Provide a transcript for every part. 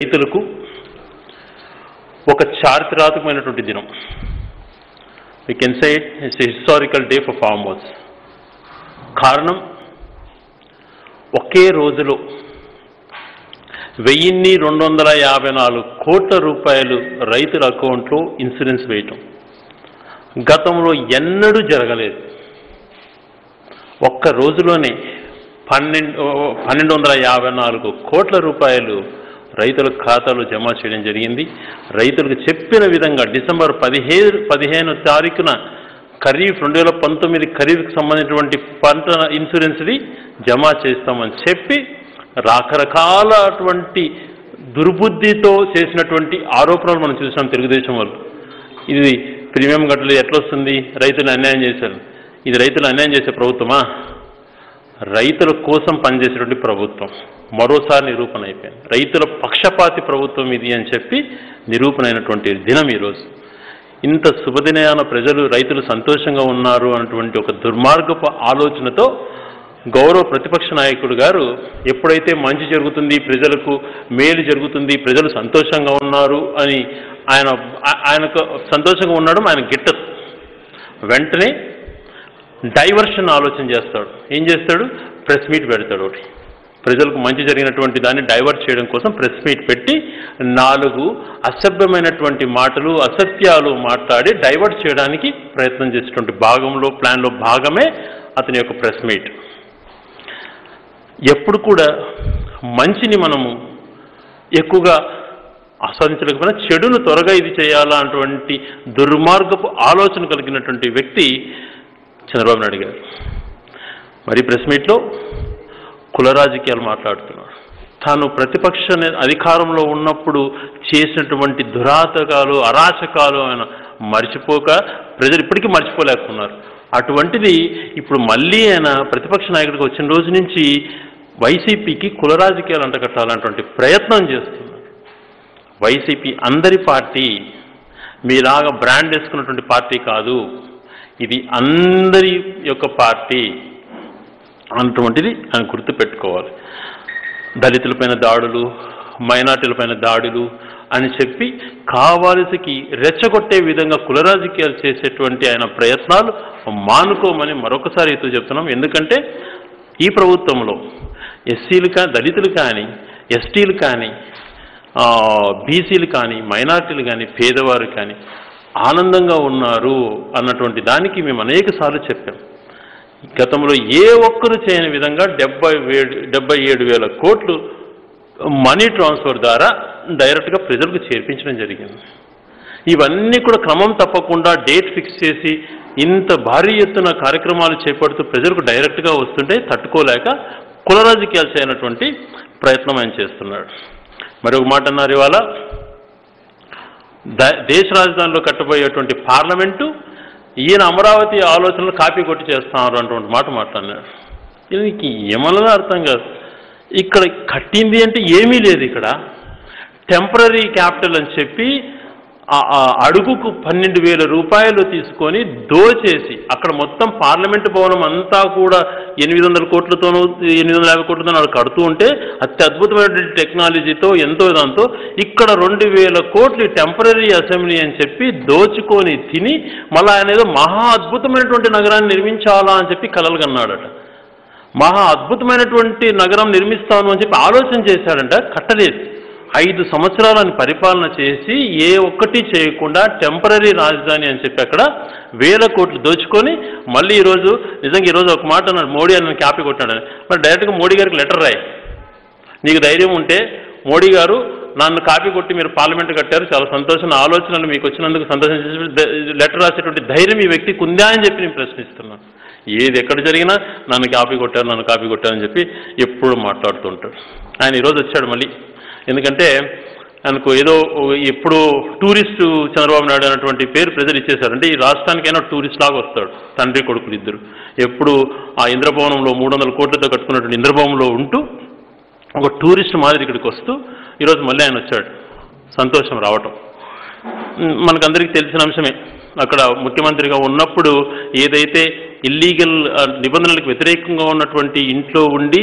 రైతులకు ఒక చారిత్రాత్మకమైనటువంటి దినం. We can say it's a historical day for farmers. కారణం, ఒకే రోజులో 1254 కోట్ల రూపాయలు రైతుల అకౌంట్లో ఇన్సూరెన్స్ వేయటం గతంలో ఎన్నడూ జరగలేదు. ఒక్క రోజులోనే 1254 కోట్ల రూపాయలు రైతుల ఖాతాలో జమ చేయడం జరిగింది. రైతులకు చెప్పిన విధంగా డిసెంబర్ 15 తారీఖున ఖరీఫ్ 2019 ఖరీఫ్కి సంబంధించినటువంటి పంట ఇన్సూరెన్స్ది జమ చేస్తామని చెప్పి రకరకాలటువంటి దుర్బుద్ధితో చేసినటువంటి ఆరోపణలు మనం చూసాం తెలుగుదేశం వాళ్ళు. ఇది ప్రీమియం గట్టులు ఎట్లా వస్తుంది, రైతులు అన్యాయం చేశారు. ఇది రైతులు అన్యాయం చేసే ప్రభుత్వమా? రైతుల కోసం పనిచేసేటువంటి ప్రభుత్వం మరోసారి నిరూపణ అయిపోయింది. రైతుల పక్షపాతి ప్రభుత్వం ఇది అని చెప్పి నిరూపణ అయినటువంటి దినం ఈరోజు. ఇంత శుభదినాన రైతులు సంతోషంగా ఉన్నారు అన్నటువంటి ఒక దుర్మార్గపు ఆలోచనతో గౌరవ ప్రతిపక్ష నాయకుడు గారు ఎప్పుడైతే మంచి జరుగుతుంది, ప్రజలకు మేలు జరుగుతుంది, ప్రజలు సంతోషంగా ఉన్నారు అని ఆయనకు సంతోషంగా ఉండడం ఆయన గిట్టదు. వెంటనే డైవర్షన్ ఆలోచన చేస్తాడు. ఏం చేస్తాడు? ప్రెస్ మీట్ పెడతాడు. ఒకటి ప్రజలకు మంచి జరిగినటువంటి దాన్ని డైవర్ట్ చేయడం కోసం ప్రెస్ మీట్ పెట్టి 4 అసభ్యమైనటువంటి మాటలు, అసత్యాలు మాట్లాడి డైవర్ట్ చేయడానికి ప్రయత్నం చేసేటువంటి ప్లాన్లో భాగమే అతని యొక్క ప్రెస్ మీట్. ఎప్పుడు కూడా మంచిని మనము ఎక్కువగా ఆస్వాదించలేకపోయినా చెడును త్వరగా ఇది చేయాలా అటువంటి దుర్మార్గపు ఆలోచన కలిగినటువంటి వ్యక్తి చంద్రబాబు నాయుడు గారు. మరి ప్రెస్ మీట్లో కుల రాజకీయాలు మాట్లాడుతున్నాడు. తాను ప్రతిపక్ష అధికారంలో ఉన్నప్పుడు చేసినటువంటి దురాతకాలు, అరాచకాలు ఆయన మర్చిపోక ప్రజలు ఇప్పటికీ మర్చిపోలేకున్నారు. అటువంటిది ఇప్పుడు మళ్ళీ ఆయన ప్రతిపక్ష నాయకుడికి వచ్చిన రోజు నుంచి వైసీపీకి కుల రాజకీయాలు అంటకట్టాలన్నటువంటి ప్రయత్నం చేస్తున్నారు. వైసీపీ అందరి పార్టీ, మీలాగా బ్రాండ్ వేసుకున్నటువంటి పార్టీ కాదు, ఇది అందరి యొక్క పార్టీ అన్నటువంటిది ఆయన గుర్తుపెట్టుకోవాలి. దళితులపైన దాడులు, మైనార్టీలపైన దాడులు అని చెప్పి కావాల్సికి రెచ్చగొట్టే విధంగా కుల రాజకీయాలు చేసేటువంటి ఆయన ప్రయత్నాలు మానుకోమని మరొకసారి అయితే చెప్తున్నాం. ఎందుకంటే ఈ ప్రభుత్వంలో ఎస్సీలు కానీ, దళితులు కానీ, ఎస్టీలు కానీ, బీసీలు కానీ, మైనార్టీలు కానీ, పేదవారు కానీ ఆనందంగా ఉన్నారు అన్నటువంటి దానికి మేము అనేక సార్లు చెప్పాం. గతంలో ఏ ఒక్కరు చేయని విధంగా 77,000 కోట్లు మనీ ట్రాన్స్ఫర్ ద్వారా డైరెక్ట్గా ప్రజలకు చేర్పించడం జరిగింది. ఇవన్నీ కూడా క్రమం తప్పకుండా డేట్ ఫిక్స్ చేసి ఇంత భారీ ఎత్తున కార్యక్రమాలు చేపడుతూ ప్రజలకు డైరెక్ట్గా వస్తుంటే తట్టుకోలేక కుల రాజకీయాలు చేయనటువంటి ప్రయత్నం ఆయన చేస్తున్నాడు. మరి ఒక మాట అన్నారు, ఇవాళ దేశ రాజధానిలో కట్టబోయేటువంటి పార్లమెంటు ఈయన అమరావతి ఆలోచనలు కాపీ కొట్టి చేస్తున్నారు అన్నటువంటి మాట మాట్లాడినాడు. దీనికి ఏమన్నా అర్థం కాదు. ఇక్కడ కట్టింది అంటే ఏమీ లేదు. ఇక్కడ టెంపరీ క్యాపిటల్ అని చెప్పి అడుగుకు 12,000 రూపాయలు తీసుకొని దోచేసి అక్కడ మొత్తం పార్లమెంటు భవనం అంతా కూడా 800 కోట్లతోనూ 850 కోట్లతోనూ కడుతూ ఉంటే అత్యద్భుతమైనటువంటి టెక్నాలజీతో ఎంతో దాంతో ఇక్కడ 2,000 కోట్లు టెంపరీ అసెంబ్లీ అని చెప్పి దోచుకొని తిని మళ్ళీ ఆయన ఏదో మహా అద్భుతమైనటువంటి నగరాన్ని నిర్మించాలా అని చెప్పి కలలు కన్నాడట. మహా అద్భుతమైనటువంటి నగరం నిర్మిస్తాను అని చెప్పి ఆలోచన చేశాడంట. కట్టలేదు. 5 సంవత్సరాలను పరిపాలన చేసి ఏ ఒక్కటి చేయకుండా టెంపరీ రాజధాని అని చెప్పి అక్కడ 1,000 కోట్లు దోచుకొని మళ్ళీ నిజంగా ఈరోజు ఒక మాట అన్నాడు, మోడీ అని కాపీ కొట్టాడని. మరి డైరెక్ట్గా మోడీ గారికి లెటర్ రాయి. నీకు ధైర్యం ఉంటే మోడీ గారు నన్ను కాపీ కొట్టి మీరు పార్లమెంట్ కట్టారు, చాలా సంతోషం, ఆలోచనలు మీకు వచ్చినందుకు సంతోషం చేసి లెటర్ రాసేటువంటి ధైర్యం ఈ వ్యక్తికి ఉందా అని చెప్పి నేను ప్రశ్నిస్తున్నాను. ఏది ఎక్కడ జరిగినా నన్ను కాపీ కొట్టారని చెప్పి ఎప్పుడు మాట్లాడుతుంటాడు. ఆయన ఈరోజు వచ్చాడు మళ్ళీ. ఎందుకంటే ఆయనకు ఏదో ఎప్పుడు టూరిస్టు చంద్రబాబు నాయుడు అన్నటువంటి పేరు ప్రజలు ఇచ్చేశారు. అంటే ఈ రాష్ట్రానికైనా టూరిస్ట్ లాగా వస్తాడు. తండ్రి కొడుకులు ఇద్దరు ఎప్పుడు ఆ ఇంద్రభవనంలో 300 కోట్లతో కట్టుకున్నటువంటి ఇంద్రభవనంలో ఉంటూ ఒక టూరిస్ట్ మాదిరి ఇక్కడికి వస్తూ ఈరోజు మళ్ళీ ఆయన వచ్చాడు. సంతోషం రావటం మనకందరికీ తెలిసిన అంశమే. అక్కడ ముఖ్యమంత్రిగా ఉన్నప్పుడు ఏదైతే ఇల్లీగల్ నిబంధనలకు వ్యతిరేకంగా ఉన్నటువంటి ఇంట్లో ఉండి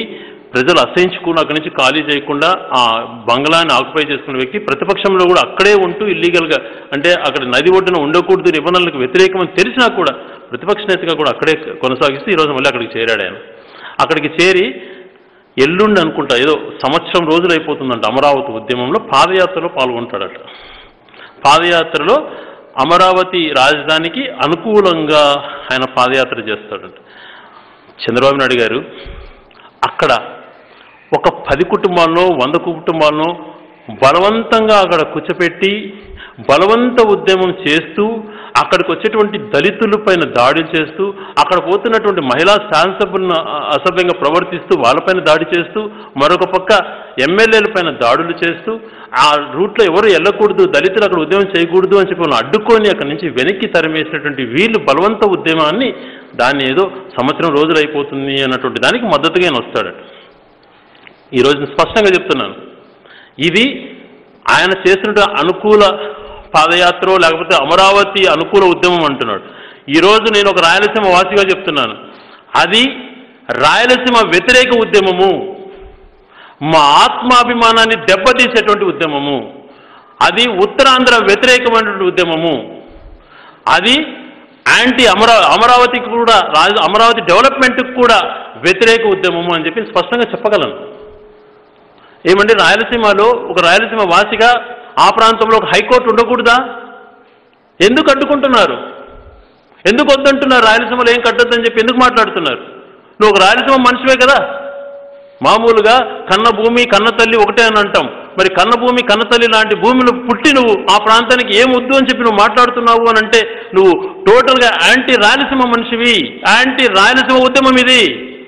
ప్రజలు అసహించుకుని అక్కడి నుంచి ఖాళీ చేయకుండా ఆ బంగ్లాని ఆక్యుపై చేసుకున్న వ్యక్తి ప్రతిపక్షంలో కూడా అక్కడే ఉంటూ ఇల్లీగల్గా, అంటే అక్కడ నది ఒడ్డున ఉండకూడదు, నిబంధనలకు వ్యతిరేకమని తెలిసినా కూడా ప్రతిపక్ష నేతగా కూడా అక్కడే కొనసాగిస్తూ ఈరోజు మళ్ళీ అక్కడికి చేరాడు ఆయన. అక్కడికి చేరి ఎల్లుండి అనుకుంటా ఏదో సంవత్సరం రోజులు అయిపోతుందంట అమరావతి ఉద్యమంలో పాదయాత్రలో పాల్గొంటాడట. పాదయాత్రలో అమరావతి రాజధానికి అనుకూలంగా ఆయన పాదయాత్ర చేస్తాడట. చంద్రబాబు నాయుడు గారు అక్కడ ఒక 10 కుటుంబాలను 100 కుటుంబాలను బలవంతంగా అక్కడ కూర్చోపెట్టి బలవంత ఉద్యమం చేస్తూ అక్కడికి వచ్చేటువంటి దళితుల పైన దాడులు చేస్తూ అక్కడ పోతున్నటువంటి మహిళా శాసనసభ్యులను అసభ్యంగా ప్రవర్తిస్తూ వాళ్ళపైన దాడి చేస్తూ మరొక పక్క ఎమ్మెల్యేల పైన దాడులు చేస్తూ ఆ రూట్లో ఎవరు వెళ్ళకూడదు, దళితులు అక్కడ ఉద్యమం చేయకూడదు అని చెప్పి వాళ్ళు అడ్డుకొని అక్కడి నుంచి వెనక్కి తరిమేసినటువంటి వీళ్ళు బలవంత ఉద్యమాన్ని దాన్ని ఏదో సంవత్సరం రోజులు అయిపోతుంది అన్నటువంటి దానికి మద్దతుగా ఆయన వస్తాడట. ఈరోజు స్పష్టంగా చెప్తున్నాను, ఇది ఆయన చేసినటువంటి అనుకూల పాదయాత్ర లేకపోతే అమరావతి అనుకూల ఉద్యమం అంటున్నాడు. ఈరోజు నేను ఒక రాయలసీమ వాసిగా చెప్తున్నాను, అది రాయలసీమ వ్యతిరేక ఉద్యమము, మా ఆత్మాభిమానాన్ని దెబ్బతీసేటువంటి ఉద్యమము, అది ఉత్తరాంధ్ర వ్యతిరేకమైనటువంటి ఉద్యమము, అది యాంటీ అమరావతికి కూడా అమరావతి డెవలప్మెంట్కి కూడా వ్యతిరేక ఉద్యమము అని చెప్పి స్పష్టంగా చెప్పగలను. ఏమంటే రాయలసీమలో ఒక రాయలసీమ వాసిగా ఆ ప్రాంతంలో ఒక హైకోర్టు ఉండకూడదా? ఎందుకు అడ్డుకుంటున్నారు? ఎందుకు వద్దంటున్నారు? రాయలసీమలో ఏం కట్టొద్దని చెప్పి ఎందుకు మాట్లాడుతున్నారు? నువ్వు ఒక రాయలసీమ మనిషివే కదా. మామూలుగా కన్న భూమి కన్న తల్లి ఒకటే అని అంటాం. మరి కన్న భూమి కన్న తల్లి లాంటి భూమిలో పుట్టి నువ్వు ఆ ప్రాంతానికి ఏం వద్దు అని చెప్పి నువ్వు మాట్లాడుతున్నావు అని అంటే నువ్వు టోటల్గా యాంటీ రాయలసీమ మనిషివి. యాంటీ రాయలసీమ ఉద్యమం ఇది,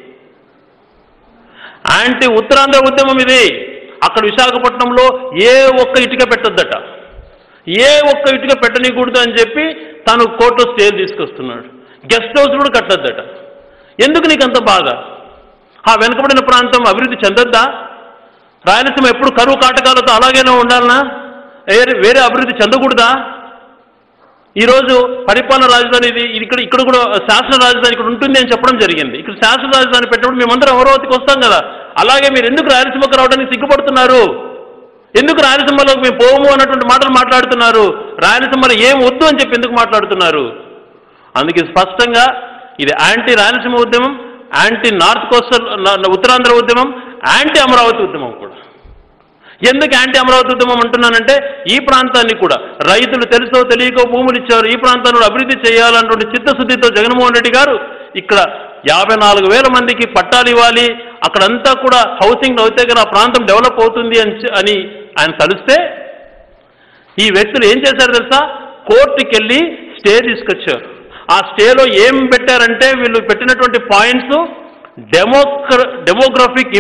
యాంటీ ఉత్తరాంధ్ర ఉద్యమం ఇది. అక్కడ విశాఖపట్నంలో ఏ ఒక్క ఇటుక పెట్టొద్దట, ఏ ఒక్క ఇటుక పెట్టనీకూడదు అని చెప్పి తను కోర్టు స్టేలు తీసుకొస్తున్నాడు. గెస్ట్ హౌస్ కూడా కట్టొద్దట. ఎందుకు నీకు అంత బాధ? ఆ వెనుకబడిన ప్రాంతం అభివృద్ధి చెందొద్దా? రాయలసీమ ఎప్పుడు కరువు కాటకాలతో అలాగైనా ఉండాలనా? వేరే అభివృద్ధి చెందకూడదా? ఈరోజు పరిపాలన రాజధాని ఇది ఇక్కడ కూడా శాసన రాజధాని ఇక్కడ ఉంటుంది అని చెప్పడం జరిగింది. ఇక్కడ శాసన రాజధాని పెట్టినప్పుడు మేమందరం అమరావతికి వస్తాం కదా. అలాగే మీరు ఎందుకు రాయలసీమకు రావడానికి సిగ్గుపడుతున్నారు? ఎందుకు రాయలసీమలోకి మేము పోము అన్నటువంటి మాటలు మాట్లాడుతున్నారు? రాయలసీమలో ఏం వద్దు అని చెప్పి ఎందుకు మాట్లాడుతున్నారు? అందుకే స్పష్టంగా ఇది యాంటీ రాయలసీమ ఉద్యమం, యాంటీ నార్త్ కోస్టల్ ఉత్తరాంధ్ర ఉద్యమం, యాంటీ అమరావతి ఉద్యమం కూడా. ఎందుకు యాంటీ అమరావతి ఉద్యమం అంటున్నానంటే ఈ ప్రాంతాన్ని కూడా రైతులు తెలుసో తెలియకో భూములు ఇచ్చారు, ఈ ప్రాంతాన్ని అభివృద్ధి చేయాలన్నటువంటి చిత్తశుద్ధితో జగన్మోహన్ రెడ్డి గారు ఇక్కడ 54,000 మందికి పట్టాలు ఇవ్వాలి, అక్కడంతా కూడా హౌసింగ్ అయితే కదా ఆ ప్రాంతం డెవలప్ అవుతుంది అని ఆయన తలిస్తే ఈ వ్యక్తులు ఏం చేశారు తెలుసా? కోర్టుకి వెళ్ళి స్టే తీసుకొచ్చారు. ఆ స్టేలో ఏం పెట్టారంటే వీళ్ళు పెట్టినటువంటి పాయింట్స్ డెమోగ్రఫిక్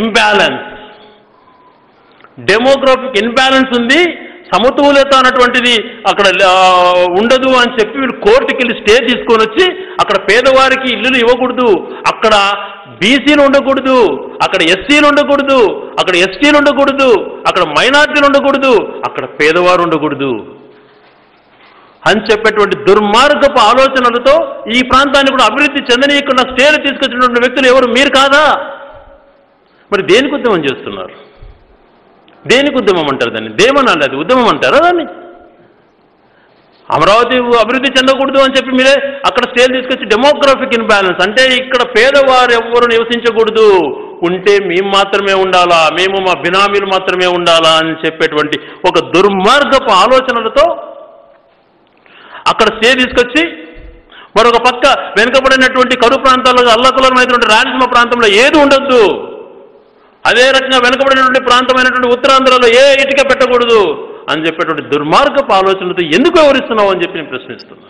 ఇంబ్యాలెన్స్ ఉంది, సమతుల్యత అన్నటువంటిది అక్కడ ఉండదు అని చెప్పి వీళ్ళు కోర్టుకి వెళ్ళి స్టే తీసుకొని వచ్చి అక్కడ పేదవారికి ఇల్లులు ఇవ్వకూడదు, అక్కడ బీసీలు ఉండకూడదు, అక్కడ ఎస్సీలు ఉండకూడదు, అక్కడ ఎస్టీలు ఉండకూడదు, అక్కడ మైనార్టీలు ఉండకూడదు, అక్కడ పేదవారు ఉండకూడదు అని చెప్పేటువంటి దుర్మార్గపు ఆలోచనలతో ఈ ప్రాంతాన్ని కూడా అభివృద్ధి చెందనీయకుండా స్టేలు తీసుకొచ్చినటువంటి వ్యక్తులు ఎవరు? మీరు కాదా? మరి దేనికి ఉద్యమం చేస్తున్నారు? దేనికి ఉద్యమం అంటారు దాన్ని? దేమనాలి, అది ఉద్యమం అంటారా దాన్ని? అమరావతి అభివృద్ధి చెందకూడదు అని చెప్పి మీరే అక్కడ స్టేలు తీసుకొచ్చి డెమోగ్రఫిక్ ఇన్బ్యాలెన్స్ అంటే ఇక్కడ పేదవారు ఎవరు నివసించకూడదు, ఉంటే మేము మాత్రమే ఉండాలా, మేము మా బినామీలు మాత్రమే ఉండాలా అని చెప్పేటువంటి ఒక దుర్మార్గపు ఆలోచనలతో అక్కడ స్టే తీసుకొచ్చి మరొక పక్క వెనుకబడినటువంటి కరువు ప్రాంతాల్లో అల్లకల్లమైనటువంటి రాయలసీమ ప్రాంతంలో ఏది ఉండొద్దు, అదే రకంగా వెనుకబడినటువంటి ప్రాంతమైనటువంటి ఉత్తరాంధ్రలో ఏ ఇటుక పెట్టకూడదు అని చెప్పేటువంటి దుర్మార్గపు ఆలోచనలతో ఎందుకు వివరిస్తున్నావు అని చెప్పి నేను ప్రశ్నిస్తున్నా.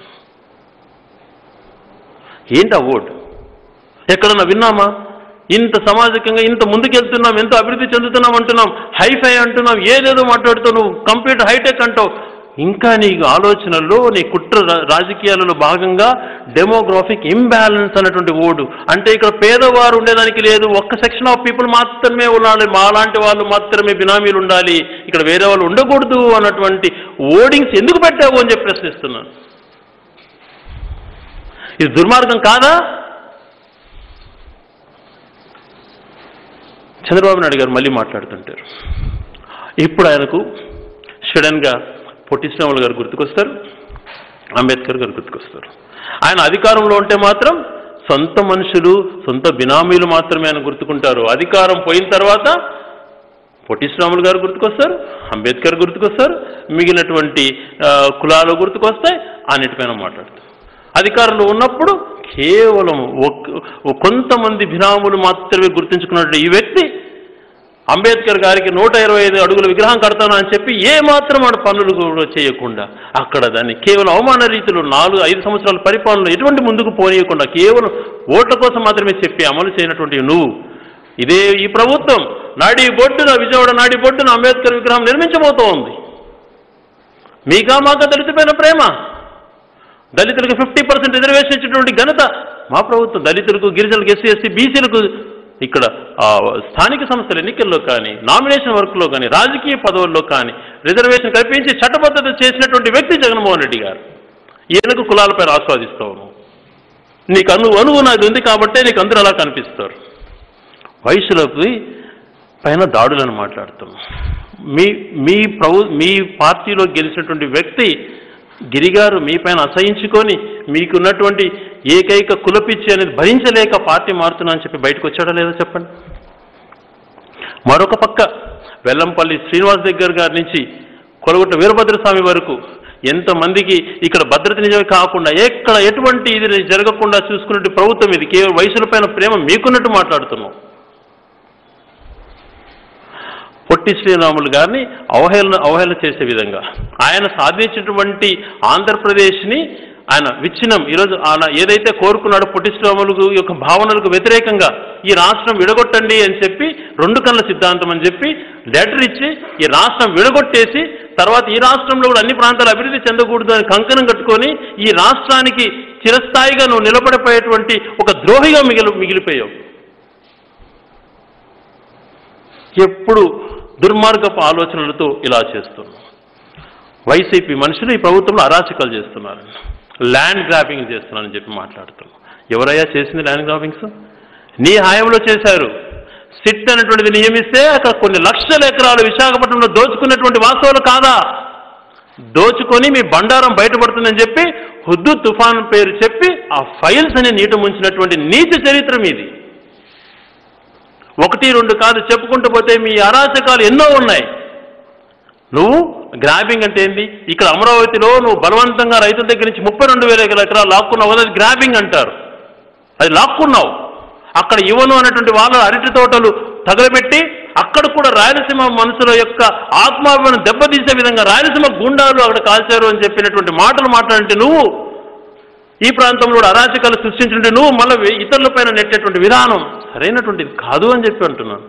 ఏంటి ఆ ఓటు? ఎక్కడన్నా విన్నామా? ఇంత సామాజికంగా ఇంత ముందుకెళ్తున్నాం, ఎంతో అభివృద్ధి చెందుతున్నాం అంటున్నాం, హైఫై అంటున్నాం, ఏదేదో మాట్లాడుతూ నువ్వు కంప్యూటర్ హైటెక్ అంటావు. ఇంకా నీ ఆలోచనల్లో నీ కుట్ర రాజకీయాలలో భాగంగా డెమోగ్రాఫిక్ ఇంబ్యాలెన్స్ అన్నటువంటి ఓడు అంటే ఇక్కడ పేదవారు ఉండేదానికి లేదు, ఒక్క సెక్షన్ ఆఫ్ పీపుల్ మాత్రమే ఉండాలి, మాలాంటి వాళ్ళు మాత్రమే బినామీలు ఉండాలి, ఇక్కడ వేరే వాళ్ళు ఉండకూడదు అన్నటువంటి ఓడింగ్స్ ఎందుకు పెట్టావు అని చెప్పి ప్రశ్నిస్తున్నాను. ఇది దుర్మార్గం కాదా? చంద్రబాబు నాయుడు గారు మళ్ళీ మాట్లాడుతుంటారు. ఇప్పుడు ఆయనకు సడన్గా పొట్టి శ్రీరాములు గారు గుర్తుకొస్తారు, అంబేద్కర్ గారు గుర్తుకొస్తారు. ఆయన అధికారంలో ఉంటే మాత్రం సొంత మనుషులు, సొంత బినామీలు మాత్రమే ఆయన గుర్తుకుంటారు. అధికారం పోయిన తర్వాత పొట్టి శ్రీరాములు గారు గుర్తుకొస్తారు, అంబేద్కర్ గుర్తుకొస్తారు, మిగిలినటువంటి కులాలు గుర్తుకొస్తాయి, అన్నిటిపైన మాట్లాడతారు. అధికారంలో ఉన్నప్పుడు కేవలం కొంతమంది బినాములు మాత్రమే గుర్తుంచుకున్నటువంటి ఈ వ్యక్తి అంబేద్కర్ గారికి 125 అడుగుల విగ్రహం కడతాను అని చెప్పి ఏమాత్రం ఆడ పనులు కూడా చేయకుండా అక్కడ దాన్ని కేవలం అవమాన రీతిలో 4-5 సంవత్సరాల పరిపాలన ఎటువంటి ముందుకు పోనీయకుండా కేవలం ఓట్ల కోసం మాత్రమే చెప్పి అమలు చేయనటువంటి నువ్వు, ఇదే ఈ ప్రభుత్వం విజయవాడ నాడి బొడ్డున అంబేద్కర్ విగ్రహం నిర్మించబోతోంది. మీకా మాక దళితులపైన ప్రేమ, దళితులకు 50% రిజర్వేషన్ ఇచ్చినటువంటి ఘనత మా ప్రభుత్వం. దళితులకు, గిరిజనులకు, ఎస్సీ ఎస్టీ బీసీలకు ఇక్కడ స్థానిక సంస్థల ఎన్నికల్లో కానీ, నామినేషన్ వర్క్లో కానీ, రాజకీయ పదవుల్లో కానీ రిజర్వేషన్ కల్పించి చట్టబద్ధత చేసినటువంటి వ్యక్తి జగన్మోహన్ రెడ్డి గారు. ఈయనకు కులాలపైన ఆస్వాదిస్తావు, నీకు అనువు నాది ఉంది కాబట్టే నీకు అందరూ అలా కనిపిస్తారు. వయసులపై పైన దాడులను మాట్లాడుతున్నాం. మీ పార్టీలో గెలిచినటువంటి వ్యక్తి గిరిగారు మీ పైన అసహించుకొని మీకున్నటువంటి ఏకైక కులపిచ్చి అనేది భరించలేక పార్టీ మారుతున్నా అని చెప్పి బయటకు వచ్చాడో లేదో చెప్పండి. మరొక పక్క వెల్లంపల్లి శ్రీనివాస్ దగ్గర గారి నుంచి కొలగొట్ట వీరభద్రస్వామి వరకు ఎంతమందికి ఇక్కడ భద్రత నిజమే కాకుండా ఎక్కడ ఎటువంటి ఇది జరగకుండా చూసుకున్నట్టు ప్రభుత్వం ఇది. కేవలం వయసులపైన ప్రేమ మీకున్నట్టు మాట్లాడుతున్నాం. పొట్టి శ్రీరాములు గారిని అవహేళన చేసే విధంగా ఆయన సాధించినటువంటి ఆంధ్రప్రదేశ్ని ఆయన విచ్ఛిన్నం ఈరోజు ఆయన ఏదైతే కోరుకున్నాడో పొట్టి శ్రీరాములు యొక్క భావనలకు వ్యతిరేకంగా ఈ రాష్ట్రం విడగొట్టండి అని చెప్పి 2 కళ్ళ సిద్ధాంతం అని చెప్పి లెటర్ ఇచ్చి ఈ రాష్ట్రం విడగొట్టేసి తర్వాత ఈ రాష్ట్రంలో కూడా అన్ని ప్రాంతాలు అభివృద్ధి చెందకూడదు అని కంకణం కట్టుకొని ఈ రాష్ట్రానికి చిరస్థాయిగా నువ్వు నిలబడిపోయేటువంటి ఒక ద్రోహిగా మిగిలిపోయావు. ఎప్పుడు దుర్మార్గపు ఆలోచనలతో ఇలా చేస్తున్నాం. వైసీపీ మనుషులు ఈ ప్రభుత్వంలో అరాచకాలు చేస్తున్నారు, ల్యాండ్ గ్రాబింగ్ చేస్తున్నారని చెప్పి మాట్లాడుతున్నాం. ఎవరయ్యా చేసింది ల్యాండ్ గ్రాబింగ్స్? నీ హయాంలో చేశారు. సిట్ అనేటువంటిది నియమిస్తే అక్కడ కొన్ని లక్షల ఎకరాలు విశాఖపట్నంలో దోచుకున్నటువంటి వాస్తవాలు కాదా? దోచుకొని మీ బండారం బయటపడుతుందని చెప్పి హుద్దు తుఫాన్ పేరు చెప్పి ఆ ఫైల్స్ అని నీట ముంచినటువంటి నీచ చరిత్ర మీది. 1-2 కాదు, చెప్పుకుంటూ పోతే మీ అరాచకాలు ఎన్నో ఉన్నాయి. నువ్వు గ్రాబింగ్ అంటే ఏంది? ఇక్కడ అమరావతిలో నువ్వు బలవంతంగా రైతుల దగ్గర నుంచి 32,000 ఎకరాలు లాక్కున్నావు కదా, అది గ్రాబింగ్ అంటారు. అది లాక్కున్నావు. అక్కడ ఇవ్వను అనేటువంటి వాళ్ళ అరటి తోటలు తగలబెట్టి అక్కడ కూడా రాయలసీమ మనుషుల యొక్క ఆత్మాభిమానం దెబ్బతీసే విధంగా రాయలసీమ గుండాలు అక్కడ కాల్చారు అని చెప్పినటువంటి మాటలు మాట్లాడంటే నువ్వు, ఈ ప్రాంతంలో అరాచకాలు సృష్టించినట్టు నువ్వు మళ్ళీ ఇతరులపైన నెట్టేటువంటి విధానం సరైనటువంటిది కాదు అని చెప్పి అంటున్నాను.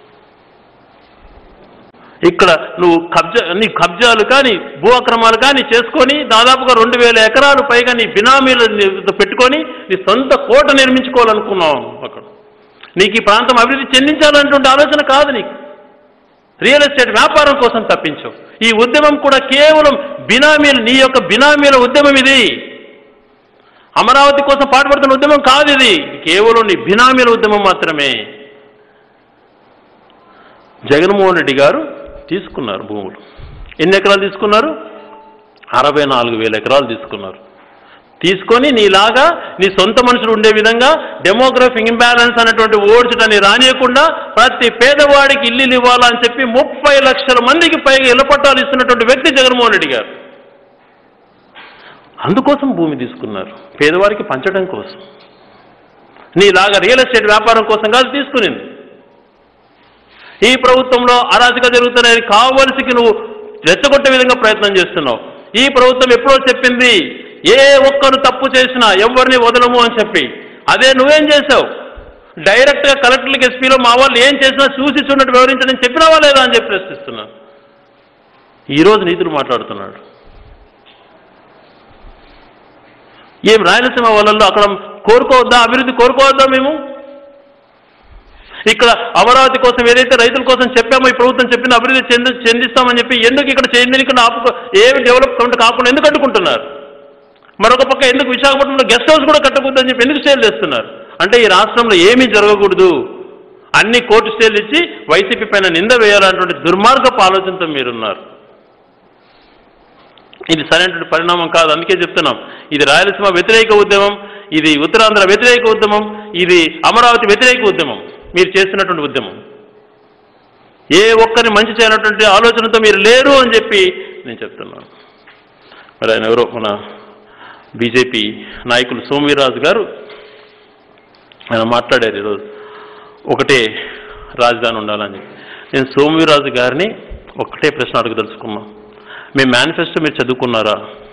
ఇక్కడ నువ్వు నీ కబ్జాలు కానీ భూ అక్రమాలు కానీ చేసుకొని దాదాపుగా 2,000 ఎకరాలు పైగా నీ బినామీలు పెట్టుకొని నీ సొంత కోట నిర్మించుకోవాలనుకున్నావు. అక్కడ నీకు ఈ ప్రాంతం అభివృద్ధి చెందించాలనేటువంటి ఆలోచన కాదు, నీకు రియల్ ఎస్టేట్ వ్యాపారం కోసం తప్పించావు. ఈ ఉద్యమం కూడా కేవలం బినామీలు, నీ యొక్క బినామీల ఉద్యమం ఇది. అమరావతి కోసం పాటుపడుతున్న ఉద్యమం కాదు ఇది, కేవలం నీ బినామీల ఉద్యమం మాత్రమే. జగన్మోహన్ రెడ్డి గారు తీసుకున్నారు భూములు. ఎన్ని ఎకరాలు తీసుకున్నారు? 64,000 ఎకరాలు తీసుకున్నారు. తీసుకొని నీలాగా నీ సొంత మనుషులు ఉండే విధంగా డెమోగ్రఫిక్ ఇంబ్యాలెన్స్ అనేటువంటి ఓడ్చడాన్ని రానియకుండా ప్రతి పేదవాడికి ఇల్లు ఇవ్వాలని చెప్పి 30 లక్షల మందికి పైగా ఇళ్ల పట్టాలు ఇస్తున్నటువంటి వ్యక్తి జగన్మోహన్ రెడ్డి గారు. అందుకోసం భూమి తీసుకున్నారు, పేదవారికి పంచడం కోసం. నీలాగా రియల్ ఎస్టేట్ వ్యాపారం కోసం కాదు తీసుకునింది. ఈ ప్రభుత్వంలో అరాచకాలు జరుగుతున్నాయని కావలసికి నువ్వు రెచ్చగొట్టే విధంగా ప్రయత్నం చేస్తున్నావు. ఈ ప్రభుత్వం ఎప్పుడో చెప్పింది ఏ ఒక్కరు తప్పు చేసినా ఎవరిని వదలము అని చెప్పి. అదే నువ్వేం చేశావు? డైరెక్ట్గా కలెక్టర్లకు, ఎస్పీలో మా వాళ్ళు ఏం చేసినా చూసి చూడట్టు వివరించని చెప్పినావా లేదా అని చెప్పి ప్రశ్నిస్తున్నా. ఈరోజు నీతులు మాట్లాడుతున్నాడు. ఏం రాయలసీమ వాళ్ళల్లో అక్కడ కోరుకోవద్దా? అభివృద్ధి కోరుకోవద్దా? మేము ఇక్కడ అమరావతి కోసం ఏదైతే రైతుల కోసం చెప్పామో ఈ ప్రభుత్వం చెప్పింది అభివృద్ధి చెందిస్తామని చెప్పి ఎందుకు ఇక్కడ చెందిన ఏమి డెవలప్మెంట్ కాకుండా ఎందుకు అడ్డుకుంటున్నారు? మరొక పక్క ఎందుకు విశాఖపట్నంలో గెస్ట్ హౌస్ కూడా కట్టకూడదని చెప్పి ఎందుకు సేల్ చేస్తున్నారు? అంటే ఈ రాష్ట్రంలో ఏమీ జరగకూడదు అన్ని కోర్టు స్టేలు ఇచ్చి వైసీపీ పైన నింద వేయాలన్నటువంటి దుర్మార్గపు ఆలోచనతో మీరున్నారు. ఇది సరైనటువంటి పరిణామం కాదు. అందుకే చెప్తున్నాం, ఇది రాయలసీమ వ్యతిరేక ఉద్యమం, ఇది ఉత్తరాంధ్ర వ్యతిరేక ఉద్యమం, ఇది అమరావతి వ్యతిరేక ఉద్యమం. మీరు చేస్తున్నటువంటి ఉద్యమం ఏ ఒక్కరిని మంచి చేయనటువంటి ఆలోచనతో మీరు లేరు అని చెప్పి నేను చెప్తున్నాను. మరి ఆయన ఎవరో మన బీజేపీ నాయకులు సోమవీర్రాజు గారు ఆయన మాట్లాడారు ఈరోజు, ఒకటే రాజధాని ఉండాలని చెప్పి. నేను సోమవీర్రాజు గారిని ఒకటే ప్రశ్న అడగదలుచుకున్నాం. మీ మేనిఫెస్టో మీరు చదువుకున్నారా?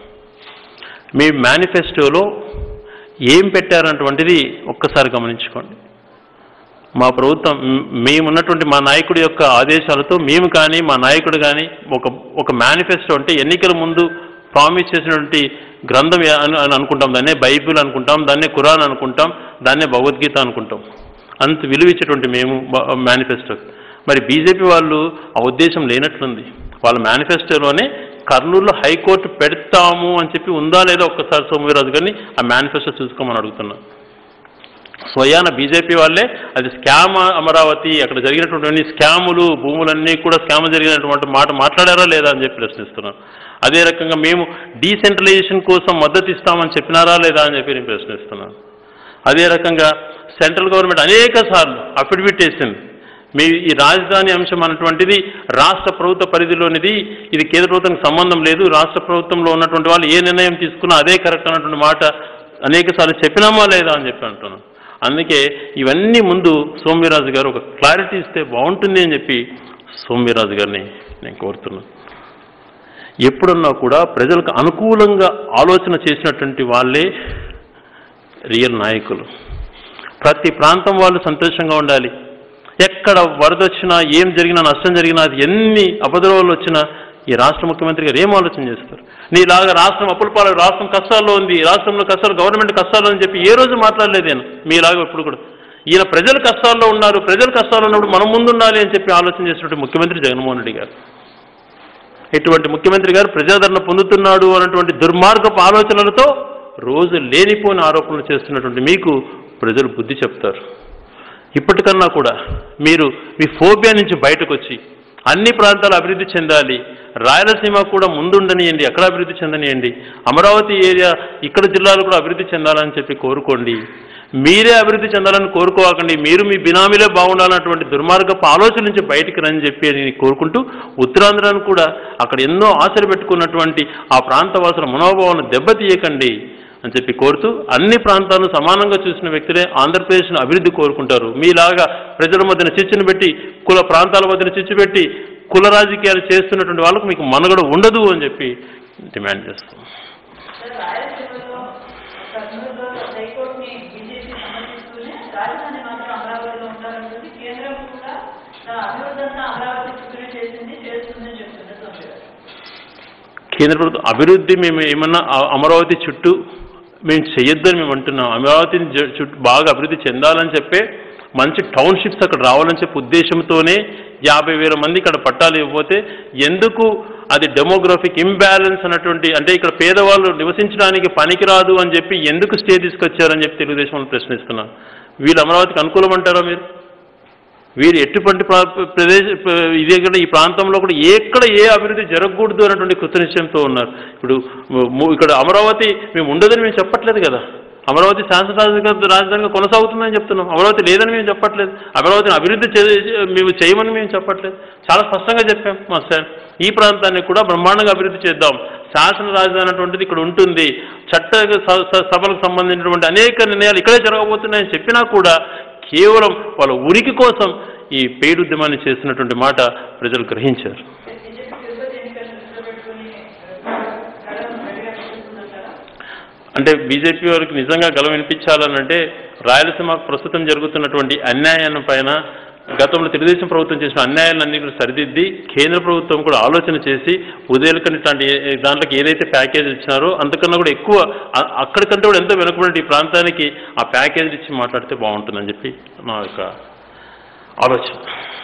మీ మేనిఫెస్టోలో ఏం పెట్టారన్నటువంటిది ఒక్కసారి గమనించుకోండి. మా ప్రభుత్వం మేమున్నటువంటి మా నాయకుడి యొక్క ఆదేశాలతో మేము కానీ మా నాయకుడు కానీ ఒక మేనిఫెస్టో అంటే ఎన్నికల ముందు ప్రామిస్ చేసినటువంటి గ్రంథం అని అనుకుంటాం, దాన్నే బైబిల్ అనుకుంటాం, దాన్నే ఖురాన్ అనుకుంటాం, దాన్నే భగవద్గీత అనుకుంటాం. అంత విలువ ఇచ్చేటువంటి మేము మేనిఫెస్టో. మరి బీజేపీ వాళ్ళు ఆ ఉద్దేశం లేనట్లుంది. వాళ్ళ మేనిఫెస్టోలోనే కర్నూలులో హైకోర్టు పెడతాము అని చెప్పి ఉందా లేదా ఒక్కసారి సోమవీర్రాజు గారిని ఆ మేనిఫెస్టో చూసుకోమని అడుగుతున్నా. స్వయాన బీజేపీ వాళ్ళే అది స్కామ్ అమరావతి, అక్కడ జరిగినటువంటి స్కాములు, భూములన్నీ కూడా స్కామ్ జరిగినటువంటి మాట మాట్లాడారా లేదా అని చెప్పి ప్రశ్నిస్తున్నాను. అదే రకంగా మేము డీసెంట్రలైజేషన్ కోసం మద్దతు ఇస్తామని చెప్పినారా లేదా అని చెప్పి నేను ప్రశ్నిస్తున్నాను. అదే రకంగా సెంట్రల్ గవర్నమెంట్ అనేక సార్లు అఫిడవిట్ వేసింది, మీ ఈ రాజధాని అంశం అన్నటువంటిది రాష్ట్ర ప్రభుత్వ పరిధిలోనిది, ఇది కేంద్ర ప్రభుత్వానికి సంబంధం లేదు, రాష్ట్ర ప్రభుత్వంలో ఉన్నటువంటి వాళ్ళు ఏ నిర్ణయం తీసుకున్నా అదే కరెక్ట్ అన్నటువంటి మాట అనేక సార్లు చెప్పినామా లేదా అని చెప్పి అంటున్నాను. అందుకే ఇవన్నీ ముందు సోమవీర్రాజు గారు ఒక క్లారిటీ ఇస్తే బాగుంటుంది అని చెప్పి సోమవీర్రాజు గారిని నేను కోరుతున్నాను. ఎప్పుడన్నా కూడా ప్రజలకు అనుకూలంగా ఆలోచన చేసినటువంటి వాళ్ళే రియల్ నాయకులు. ప్రతి ప్రాంతం వాళ్ళు సంతోషంగా ఉండాలి. ఎక్కడ వరద వచ్చినా, ఏం జరిగినా, నష్టం జరిగినా, అది ఎన్ని అపద్రవాలు వచ్చినా ఈ రాష్ట్ర ముఖ్యమంత్రి గారు ఏం ఆలోచన చేస్తారు? నీలాగా రాష్ట్రం అప్పుల పాలు, రాష్ట్రం కష్టాల్లో ఉంది, రాష్ట్రంలో కష్టాలు, గవర్నమెంట్ కష్టాలు అని చెప్పి ఏ రోజు మాట్లాడలేదు నేను మీలాగా. ఇప్పుడు కూడా ఈయన ప్రజలు కష్టాల్లో ఉన్నారు, ప్రజలు కష్టాల్లో ఉన్నప్పుడు మనం ముందుండాలి అని చెప్పి ఆలోచన చేసినటువంటి ముఖ్యమంత్రి జగన్మోహన్ రెడ్డి గారు. ఇటువంటి ముఖ్యమంత్రి గారు ప్రజాదరణ పొందుతున్నాడు అన్నటువంటి దుర్మార్గపు ఆలోచనలతో రోజు లేనిపోయిన ఆరోపణలు చేస్తున్నటువంటి మీకు ప్రజలు బుద్ధి చెప్తారు. ఇప్పటికన్నా కూడా మీరు మీ ఫోబియా నుంచి బయటకు వచ్చి అన్ని ప్రాంతాలు అభివృద్ధి చెందాలి, రాయలసీమ కూడా ముందుండనియండి, అక్కడ అభివృద్ధి చెందనియండి, అమరావతి ఏరియా ఇక్కడ జిల్లాలు కూడా అభివృద్ధి చెందాలని చెప్పి కోరుకోండి. మీరే అభివృద్ధి చెందాలని కోరుకోకండి, మీరు మీ బినామీలే బాగుండాలన్నటువంటి దుర్మార్గపు ఆలోచన నుంచి బయటికి రని చెప్పి నేను కోరుకుంటూ, ఉత్తరాంధ్రాను కూడా అక్కడ ఎన్నో ఆశలు పెట్టుకున్నటువంటి ఆ ప్రాంతవాసుల మనోభావాలను దెబ్బతీయకండి అని చెప్పి కోరుతూ, అన్ని ప్రాంతాలను సమానంగా చూసిన వ్యక్తులే ఆంధ్రప్రదేశ్ను అభివృద్ధి కోరుకుంటారు. మీలాగా ప్రజల మధ్యన చిచ్చును పెట్టి, కుల ప్రాంతాల మధ్యన చిచ్చు పెట్టి కుల రాజకీయాలు చేస్తున్నటువంటి వాళ్ళకు మీకు మనుగడ ఉండదు అని చెప్పి డిమాండ్ చేస్తాం. కేంద్ర ప్రభుత్వం అభివృద్ధి మేము ఏమన్నా అమరావతి చుట్టూ మేము చేయొద్దని మేము అంటున్నాం. అమరావతిని చుట్టూ బాగా అభివృద్ధి చెందాలని చెప్పే మంచి టౌన్షిప్స్ అక్కడ రావాలని చెప్పే ఉద్దేశంతోనే 50,000 మంది ఇక్కడ పట్టాలు ఇవ్వకపోతే ఎందుకు అది డెమోగ్రఫిక్ ఇంబ్యాలెన్స్ అన్నటువంటి, అంటే ఇక్కడ పేదవాళ్ళు నివసించడానికి పనికిరాదు అని చెప్పి ఎందుకు స్టే తీసుకొచ్చారని చెప్పి తెలుగుదేశం ప్రశ్నిస్తున్నాం. వీళ్ళు అమరావతికి అనుకూలం అంటారా? వీరు ఎటువంటి ఇదే కూడా ఈ ప్రాంతంలో కూడా ఎక్కడ ఏ అభివృద్ధి జరగకూడదు అన్నటువంటి కృత నిశ్చయంతో ఉన్నారు. ఇప్పుడు ఇక్కడ అమరావతి మేము ఉండదని మేము చెప్పట్లేదు కదా, అమరావతి శాసన రాజధానిగా కొనసాగుతుందని చెప్తున్నాం. అమరావతి లేదని మేము చెప్పట్లేదు, అమరావతిని అభివృద్ధి మేము చేయమని మేము చెప్పట్లేదు. చాలా స్పష్టంగా చెప్పాం మా సార్, ఈ ప్రాంతాన్ని కూడా బ్రహ్మాండంగా అభివృద్ధి చేద్దాం, శాసన రాజధాని అటువంటిది ఇక్కడ ఉంటుంది, చట్ట సభలకు సంబంధించినటువంటి అనేక నిర్ణయాలు ఇక్కడే జరగబోతున్నాయని చెప్పినా కూడా కేవలం వాళ్ళ ఉనికి కోసం ఈ పెయిడ్ ఉద్యమాన్ని చేస్తున్నటువంటి మాట ప్రజలు గ్రహించారు. అంటే బీజేపీ వారికి నిజంగా గలం వినిపించాలనంటే రాయలసీమ ప్రస్తుతం జరుగుతున్నటువంటి అన్యాయం పైన గతంలో తెలుగుదేశం ప్రభుత్వం చేసిన అన్యాయాలన్నీ కూడా సరిదిద్ది కేంద్ర ప్రభుత్వం కూడా ఆలోచన చేసి ఉదయలకని ఇట్లాంటి దాంట్లోకి ఏదైతే ప్యాకేజ్ ఇచ్చినారో అంతకన్నా కూడా ఎక్కువ అక్కడికంటే కూడా ఎంతో వెనుకబడి ఈ ప్రాంతానికి ఆ ప్యాకేజ్ ఇచ్చి మాట్లాడితే బాగుంటుందని చెప్పి నా యొక్క ఆలోచన.